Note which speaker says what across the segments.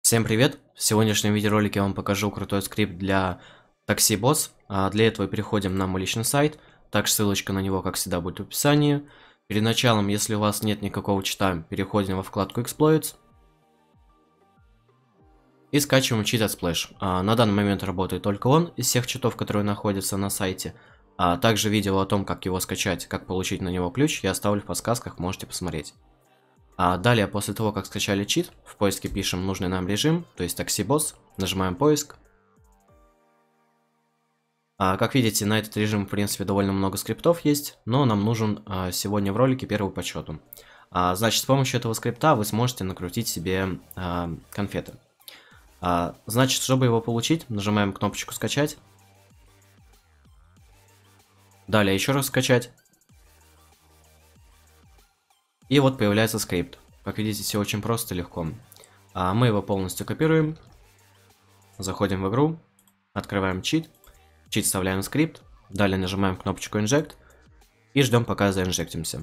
Speaker 1: Всем привет! В сегодняшнем видеоролике я вам покажу крутой скрипт для Taxi Boss. Для этого переходим на мой личный сайт. Также ссылочка на него, как всегда, будет в описании. Перед началом, если у вас нет никакого чита, переходим во вкладку Exploits. И скачиваем чит от Splash. На данный момент работает только он из всех читов, которые находятся на сайте. Также видео о том, как его скачать, как получить на него ключ, я оставлю в подсказках, можете посмотреть. Далее, после того, как скачали чит, в поиске пишем нужный нам режим, то есть Taxi Boss, нажимаем поиск. Как видите, на этот режим, в принципе, довольно много скриптов есть, но нам нужен сегодня в ролике первый по счету. Значит, с помощью этого скрипта вы сможете накрутить себе конфеты. Значит, чтобы его получить, нажимаем кнопочку «Скачать». Далее еще раз «Скачать». И вот появляется скрипт. Как видите, все очень просто и легко. Мы его полностью копируем. Заходим в игру. Открываем чит. В чит вставляем скрипт. Далее нажимаем кнопочку Inject. И ждем, пока заинжектимся.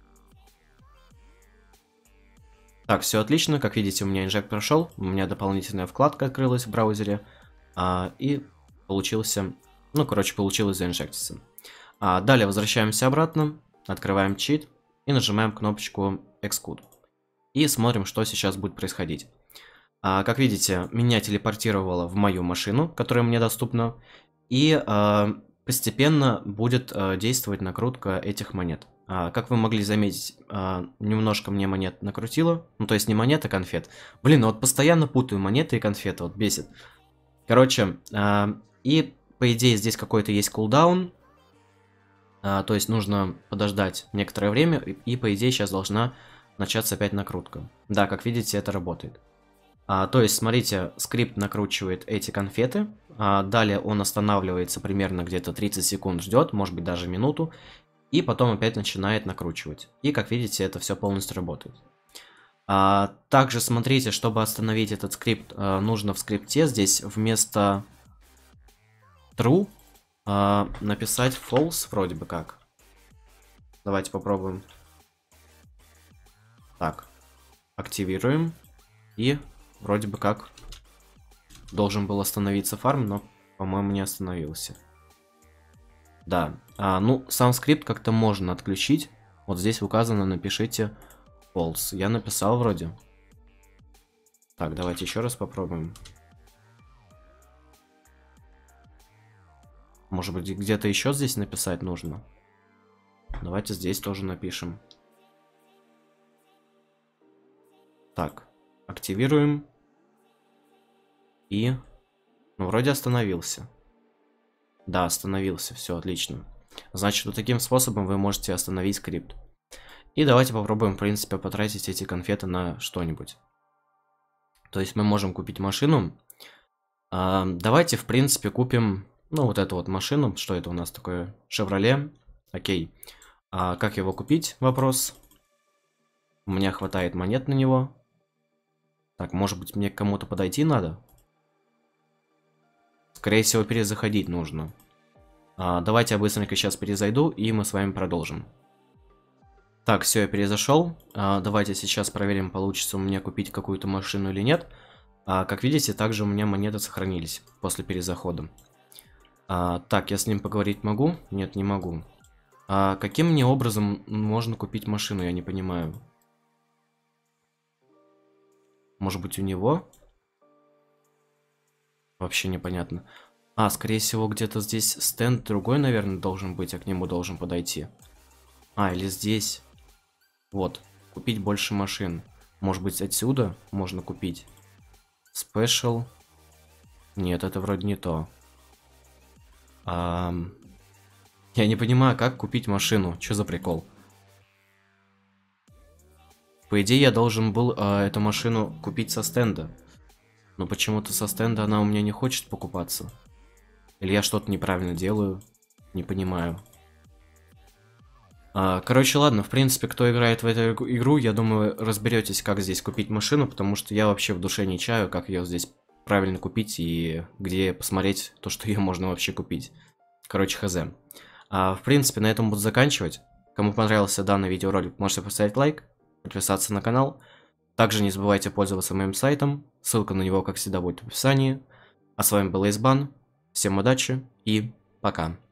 Speaker 1: Так, все отлично. Как видите, у меня инжект прошел. У меня дополнительная вкладка открылась в браузере. И получился... получилось заинжектиться. Далее возвращаемся обратно. Открываем чит. И нажимаем кнопочку Xcode. И смотрим, что сейчас будет происходить. Как видите, меня телепортировало в мою машину, которая мне доступна. И постепенно будет действовать накрутка этих монет. Как вы могли заметить, немножко мне монет накрутило. Ну, то есть не монет, а конфет. Блин, ну вот постоянно путаю монеты и конфеты, вот бесит. Короче, и по идее здесь какой-то есть кулдаун. То есть нужно подождать некоторое время, и по идее сейчас должна начаться опять накрутка. Да, как видите, это работает. То есть, смотрите, скрипт накручивает эти конфеты, далее он останавливается примерно где-то 30 секунд, ждет, может быть даже минуту, и потом опять начинает накручивать. И как видите, это все полностью работает. Также смотрите, чтобы остановить этот скрипт, нужно в скрипте здесь вместо true написать false вроде бы как. Давайте попробуем. Так, активируем. И вроде бы как должен был остановиться фарм, но, по-моему, не остановился. Да, ну, сам скрипт как-то можно отключить. Вот здесь указано, напишите false. Я написал вроде. Так, давайте еще раз попробуем. Может быть, где-то еще здесь написать нужно? Давайте здесь тоже напишем. Так, активируем. И... Ну, вроде остановился. Да, остановился, все отлично. Значит, вот таким способом вы можете остановить скрипт. И давайте попробуем, в принципе, потратить эти конфеты на что-нибудь. То есть мы можем купить машину. Давайте, в принципе, купим... Ну, вот эту вот машину. Что это у нас такое? Chevrolet. Окей. Как его купить? Вопрос. У меня хватает монет на него. Так, может быть, мне к кому-то подойти надо? Скорее всего, перезаходить нужно. Давайте я быстренько сейчас перезайду, и мы с вами продолжим. Так, все, я перезашел. Давайте сейчас проверим, получится у меня купить какую-то машину или нет. Как видите, также у меня монеты сохранились после перезахода. Так, я с ним поговорить могу? Нет, не могу. Каким мне образом можно купить машину, я не понимаю. Может быть, у него? Вообще непонятно. Скорее всего, где-то здесь стенд другой, наверное, должен быть, а к нему должен подойти. Или здесь. Вот, купить больше машин. Может быть, отсюда можно купить. Special. Нет, это вроде не то. Я не понимаю, как купить машину. Что за прикол? По идее, я должен был эту машину купить со стенда. Но почему-то со стенда она у меня не хочет покупаться. Или я что-то неправильно делаю. Не понимаю. Короче, ладно, в принципе, кто играет в эту игру, я думаю, разберетесь, как здесь купить машину, потому что я вообще в душе не чаю, как ее здесь правильно купить и где посмотреть то, что ее можно вообще купить. Короче, хз. В принципе, на этом буду заканчивать. Кому понравился данный видеоролик, можете поставить лайк, подписаться на канал. Также не забывайте пользоваться моим сайтом, ссылка на него, как всегда, будет в описании. А с вами был Эйсбан, всем удачи и пока.